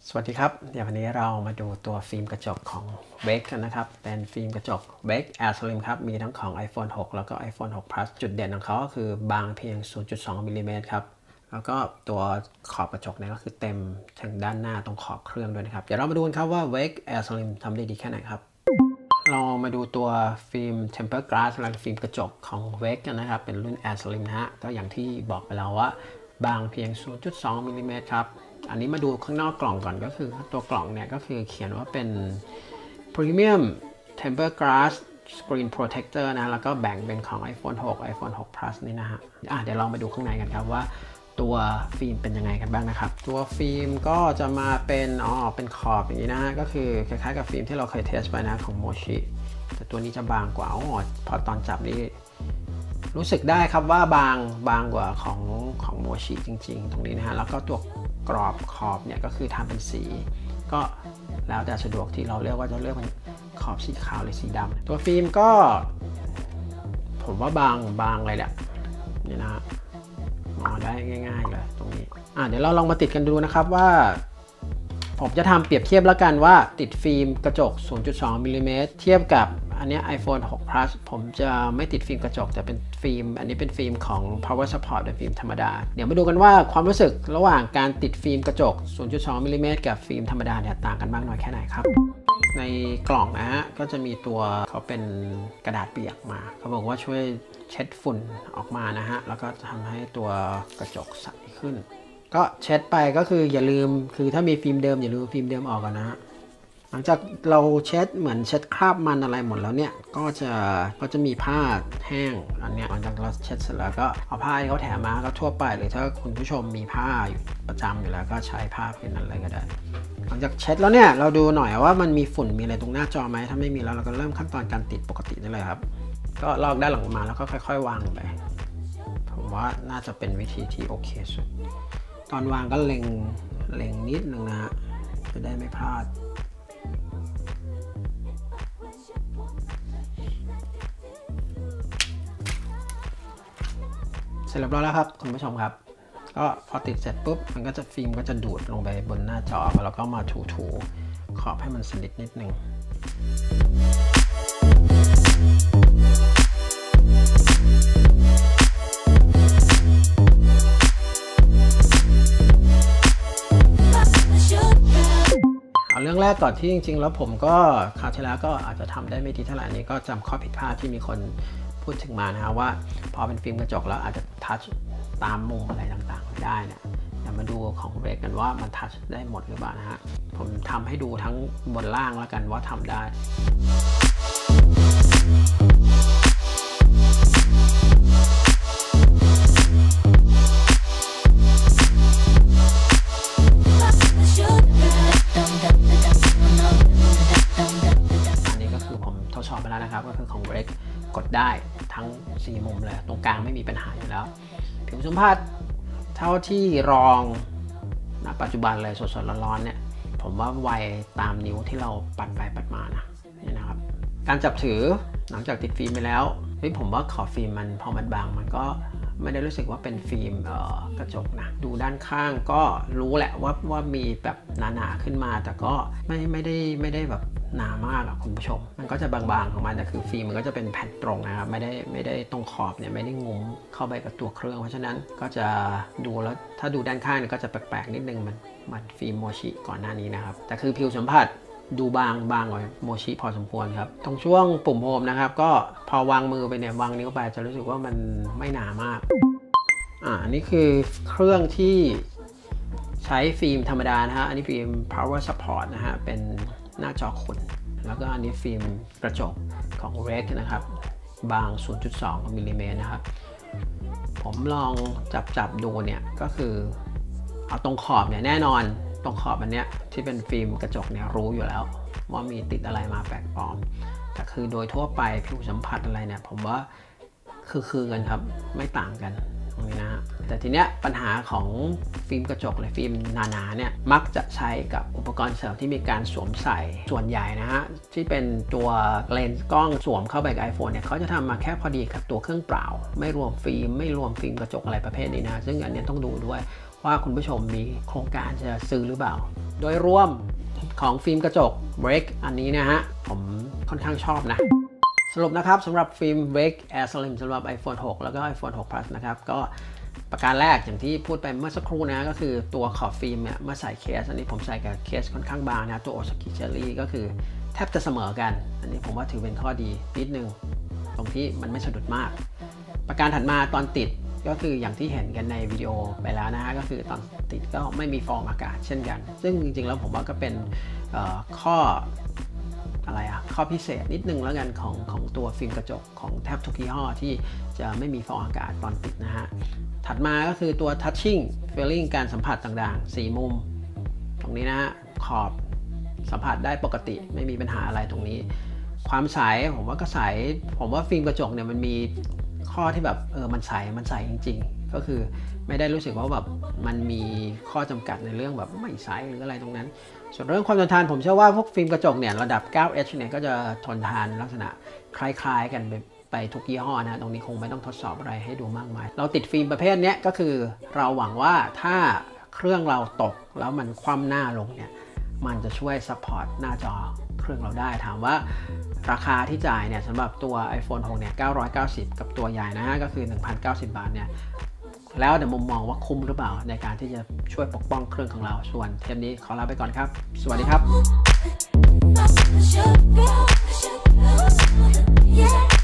สวัสดีครับเดี๋ยววันนี้เรามาดูตัวฟิล์มกระจกของ Wake กันนะครับเป็นฟิล์มกระจก Wake Air Slim ครับมีทั้งของ iPhone 6 แล้วก็ iPhone 6 Plus จุดเด่นของเขาก็คือบางเพียง 0.2 มิลลิเมตรครับแล้วก็ตัวขอบกระจกเนี่ยก็คือเต็มถึงด้านหน้าตรงขอบเครื่องด้วยนะครับเดี๋ยวเรามาดูกันครับว่า Wake Air Slim ทำได้ดีแค่ไหนครับเรามาดูตัวฟิล์ม Tempered Glass หรือฟิล์มกระจกของ Wake กันนะครับเป็นรุ่น Air Slim นะฮะก็อย่างที่บอกไปแล้วว่าบางเพียง 0.2 มิลลิเมตรครับอันนี้มาดูข้างนอกกล่องก่อนก็คือตัวกล่องเนี่ยก็คือเขียนว่าเป็น Premium Tempered Glass Screen Protector นะแล้วก็แบ่งเป็นของ iPhone 6 iPhone 6 Plus นี่นะฮะเดี๋ยวลองไปดูข้างในกันครับว่าตัวฟิล์มเป็นยังไงกันบ้างนะครับตัวฟิล์มก็จะมาเป็นเป็นขอบอย่างนี้นะฮะก็คือคล้ายๆกับฟิล์มที่เราเคยเทสไปนะของโมชิแต่ตัวนี้จะบางกว่าพอตอนจับนี่รู้สึกได้ครับว่าบางกว่าของโมชิจริงๆตรงนี้นะฮะแล้วก็ตัวกรอบขอบเนี่ยก็คือทำเป็นสีก็แล้วแต่สะดวกที่เราเลือกว่าจะเลือกเป็นขอบสีขาวหรือสีดำตัวฟิล์มก็ผมว่าบางเลยแหละนี่นะมองได้ง่ายๆเลยตรงนี้เดี๋ยวเราลองมาติดกันดูนะครับว่าผมจะทำเปรียบเทียบแล้วกันว่าติดฟิล์มกระจก 0.2 มิลลิเมตรเทียบกับอันนี้ iPhone 6 Plus ผมจะไม่ติดฟิล์มกระจกแต่เป็นฟิล์มอันนี้เป็นฟิล์มของ Power Support เป็นฟิล์มธรรมดาเดี๋ยวมาดูกันว่าความรู้สึกระหว่างการติดฟิล์มกระจก 0.2 มิลลิเมตรกับฟิล์มธรรมดาเนี่ยต่างกันมากน้อยแค่ไหนครับในกล่องนะฮะก็จะมีตัวเขาเป็นกระดาษเปียกมาเขาบอกว่าช่วยเช็ดฝุ่นออกมานะฮะแล้วก็ทำให้ตัวกระจกใสขึ้นก็เช็ดไปก็คืออย่าลืมคือถ้ามีฟิล์มเดิมอย่าลืมฟิล์มเดิมออกก่อนนะฮะหลังจากเราเช็ดเหมือนเช็ดคราบมันอะไรหมดแล้วเนี่ยก็จะมีผ้าแห้งอันเนี้ยหลังจากเราเช็ดเสร็จแล้วก็เอาผ้าที่เขาแถมมาก็ทั่วไปหรือถ้าคุณผู้ชมมีผ้าอยู่ประจำอยู่แล้วก็ใช้ผ้าเป็นอะไรก็ได้หลังจากเช็ดแล้วเนี่ยเราดูหน่อยว่ามันมีฝุ่นมีอะไรตรงหน้าจอไหมถ้าไม่มีแล้วเราก็เริ่มขั้นตอนการติดปกติได้เลยครับก็ลอกด้านหลังมาแล้วก็ค่อยๆวางไปผมว่าน่าจะเป็นวิธีที่โอเคสุดตอนวางก็เล็งนิดนึงนะฮะจะได้ไม่พลาดเสร็จเรียบร้อยแล้วครับคุณผู้ชมครับก็พอติดเสร็จปุ๊บมันก็จะฟิล์มก็จะดูดลงไปบนหน้าจอแล้วก็มาถูขอบให้มันสนิทนิดนึงเรื่องแรกก่อนที่จริงๆแล้วผมก็คราวที่แล้วก็อาจจะทำได้ไม่ดีเท่าไหร่นี้ก็จำข้อผิดพลาดที่มีคนพูดถึงมานะฮะว่าพอเป็นฟิล์มกระจกแล้วอาจจะทัชตามมุมอะไรต่างๆไม่ได้เนี่ยเดี๋ยวมาดูของเบรกกันว่ามันทัชได้หมดหรือเปล่านะฮะผมทำให้ดูทั้งบนล่างแล้วกันว่าทำได้นะครับก็คือของ Wake กดได้ทั้ง4มุมเลยตรงกลางไม่มีปัญหาอยู่แล้วผิวสัมผัสเท่าที่ลองณปัจจุบันเลยสดๆร้อนๆเนี่ยผมว่าไวตามนิ้วที่เราปัดไปปัดมานะนี่นะครับการจับถือหลังจากติดฟิล์มไปแล้วผมว่าขอบฟิล์มมันพอมันบางมันก็ไม่ได้รู้สึกว่าเป็นฟิล์มกระจกนะดูด้านข้างก็รู้แหละว่ามีแบบหนาๆขึ้นมาแต่ก็ไม่ได้แบบหนามากคุณผู้ชมมันก็จะบางๆของมันแต่คือฟิล์มมันก็จะเป็นแผ่นตรงนะครับไม่ได้ตรงขอบเนี่ยไม่ได้งุ้มเข้าไปกับตัวเครื่องเพราะฉะนั้นก็จะดูแล้วถ้าดูด้านข้างเนี่ยก็จะแปลกๆนิดนึงมันฟิล์มโมชิก่อนหน้านี้นะครับแต่คือผิวสัมผัสดูบางกว่าโมชิพอสมควรครับตรงช่วงปุ่มโฮมนะครับก็พอวางมือไปเนี่ยวางนิ้วไปจะรู้สึกว่ามันไม่หนามากอันนี้คือเครื่องที่ใช้ฟิล์มธรรมดานะฮะอันนี้ฟิล์ม Power Support นะฮะเป็นหน้าจอขุ่นแล้วก็อันนี้ฟิล์มกระจกของ Wake นะครับบาง 0.2 มิลลิเมตรนะครับผมลองจับดูเนี่ยก็คือเอาตรงขอบเนี่ยแน่นอนตรงขอบอันเนี้ยที่เป็นฟิล์มกระจกเนี่ยรู้อยู่แล้วว่ามีติดอะไรมาแปลกปลอมแต่คือโดยทั่วไปผิวสัมผัสอะไรเนี่ยผมว่าคือกันครับไม่ต่างกันตรงนี้นะแต่ทีเนี้ยปัญหาของฟิล์มกระจกหรือฟิล์มหนาๆเนี่ยมักจะใช้กับอุปกรณ์เสริมที่มีการสวมใส่ส่วนใหญ่นะฮะที่เป็นตัวเลนส์กล้องสวมเข้าไปกับ iPhone เนี่ยเขาจะทำมาแค่พอดีกับตัวเครื่องเปล่าไม่รวมฟิล์มกระจกอะไรประเภทนี้นะซึ่งอันนี้ต้องดูด้วยว่าคุณผู้ชมมีโครงการจะซื้อหรือเปล่าโดยรวมของฟิล์มกระจก Break อันนี้นะฮะผมค่อนข้างชอบนะสรุปนะครับสำหรับฟิล์ม Break Air Slim สำหรับ iPhone 6 แล้วก็ iPhone 6 Plus นะครับก็ประการแรกอย่างที่พูดไปเมื่อสักครู่นะก็คือตัวขอบฟิล์มเนี่ยเมื่อใส่เคสอันนี้ผมใส่กับเคสค่อนข้างบางนะตัว Osaki Cherry ก็คือแทบจะเสมอกันอันนี้ผมว่าถือเป็นข้อดีนิดนึงตรงที่มันไม่สะดุดมากประการถัดมาตอนติดก็คืออย่างที่เห็นกันในวิดีโอไปแล้วนะฮะก็คือตอนติดก็ไม่มีฟองอากาศเช่นกันซึ่งจริงๆแล้วผมว่าก็เป็นข้อพิเศษนิดนึงแล้วกันของตัวฟิล์มกระจกของแทบทุกยี่ห้อที่จะไม่มีฟองอากาศตอนติดนะฮะถัดมาก็คือตัว touching feeling การสัมผัสต่างๆ4มุมตรงนี้นะฮะขอบสัมผัสได้ปกติไม่มีปัญหาอะไรตรงนี้ความใสผมว่าก็ใสผมว่าฟิล์มกระจกเนี่ยมันมีข้อที่แบบมันใสจริงๆก็คือไม่ได้รู้สึกว่าแบบมันมีข้อจำกัดในเรื่องแบบไม่ใสหรืออะไรตรงนั้นส่วนเรื่องความทนทานผมเชื่อว่าพวกฟิล์มกระจกเนี่ยระดับ 9H เนี่ยก็จะทนทานลักษณะคล้ายๆกันไปทุกยี่ห้อนะตรงนี้คงไม่ต้องทดสอบอะไรให้ดูมากมายเราติดฟิล์มประเภทนี้ก็คือเราหวังว่าถ้าเครื่องเราตกแล้วมันคว่ำหน้าลงเนี่ยมันจะช่วยซัพพอร์ตหน้าจอเครื่องเราได้ถามว่าราคาที่จ่ายเนี่ยสำหรับตัว iPhone 6 เนี่ย990กับตัวใหญ่นะฮะก็คือ 1,090 บาทเนี่ยแล้วแต่มุมมองว่าคุ้มหรือเปล่าในการที่จะช่วยปกป้องเครื่องของเราส่วนเทปนี้ขอลาไปก่อนครับสวัสดีครับ